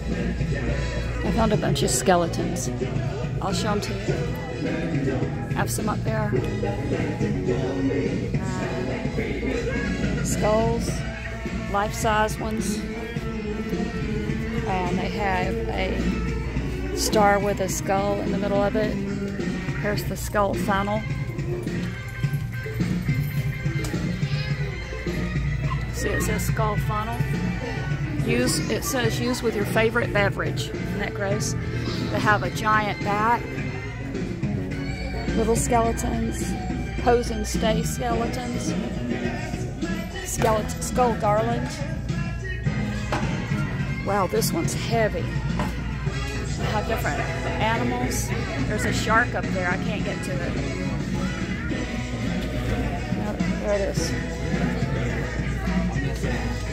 I found a bunch of skeletons. I'll show them to you. I have some up there. Skulls, life-size ones. And they have a star with a skull in the middle of it. Here's the skull funnel. See, it says skull funnel. It says use with your favorite beverage. Isn't that gross? They have a giant bat, little skeletons, pose and stay skeletons, skull garland. Wow, this one's heavy. They have different animals. There's a shark up there. I can't get to it. There it is.